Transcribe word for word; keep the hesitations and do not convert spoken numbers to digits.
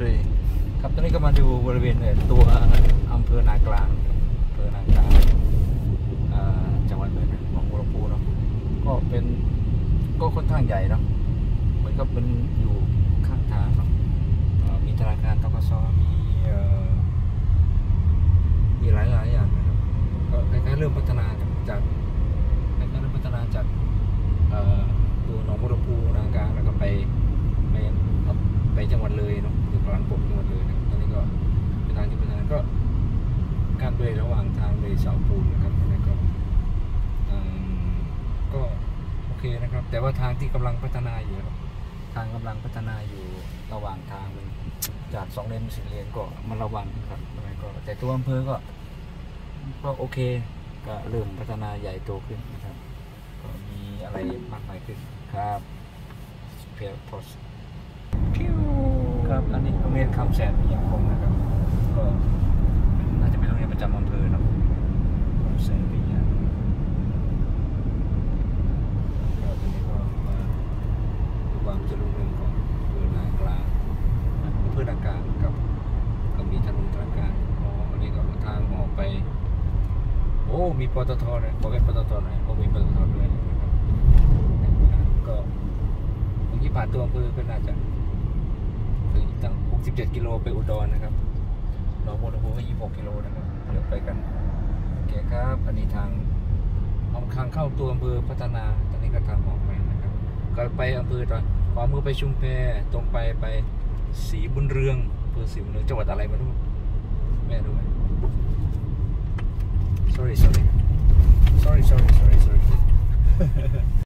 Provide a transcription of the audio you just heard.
Three ครับตอนนี้ก็มาดูบริเวณตัวอำเภอนากลางอำเภอนากลางจังหวัดเลยหนองบัวลำพูเนาะก็เป็นก็ค่อนข้างใหญ่เนาะเหมือนกับเป็นอยู่ข้างทางเนาะมีธนาคารธกสมีมีหลายหลายอย่างนะครับก็คล้ายๆเริ่มพัฒนาจากคล้ายๆเริ่มพัฒนาจากตัวหนองบัวลำพูนากลางแล้วก็ไปไปไปจังหวัดเลยเนาะอยู่กลางปกจังหวัดเลยนะตอนนี้ก็เป็นทางที่พัฒนาก็การเลยระหว่างทางเลยเสาปูนนะครับแล้วก็ก็โอเคนะครับแต่ว่าทางที่กำลังพัฒนาอยู่ครับทางกำลังพัฒนาอยู่ระหว่างทางจากสองเลนเป็นสี่เลนก็มันระวังครับก็แต่ตัวอำเภอก็ก็โอเคก็เริ่มพัฒนาใหญ่โตขึ้นนะครับก็มีอะไรมากมายขึ้นครับเพียร์พอสครับอันนี้โรงเรียนคำแสนพิทยาคมนะครับก็น่าจะเป็นโรงเรียนประจำอำเภอเนาะคำแสนพิทยาก็ตอนนี้ก็มาดูความเจริญรุ่งเรืองของอำเภอนากลางอำเภอนากลางกับก็มีถนนทางการอ๋ออันนี้ก็ทางออกไปโอ้มีปตทเลยขอเป็นปตทหน่อยโอ้มีปตทด้วยนะครับก็เมื่อกี้ผ่านตัวอำเภอก็น่าจะถึงตั้งหกสิบเจ็ดกิโลไปอุดรนะครับหนองบัวลำพูก็ยี่สิบหกกิโลนะครับเดี๋ยวไปกันโอเคครับอันนี้ทางเอาทางเข้าตัวอำเภอพัฒนาตอนนี้ก็ทางออกไปนะครับก็ไปอำเภอตอนขวามือไปชุมแพตรงไปไปศรีบุญเรืองอำเภอศรีบุญเรืองจังหวัดอะไรไม่รู้แม่รู้ไหม sorry sorry sorry sorry sorry sorry